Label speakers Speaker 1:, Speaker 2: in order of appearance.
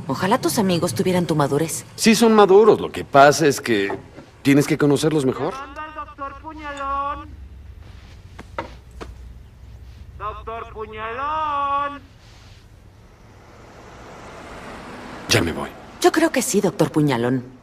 Speaker 1: Ojalá tus amigos tuvieran tu madurez.
Speaker 2: Sí son maduros, lo que pasa es que tienes que conocerlos mejor.
Speaker 3: ¡Llamando al doctor Puñalón! ¡Doctor Puñalón!
Speaker 2: Ya me voy.
Speaker 1: Yo creo que sí, doctor Puñalón.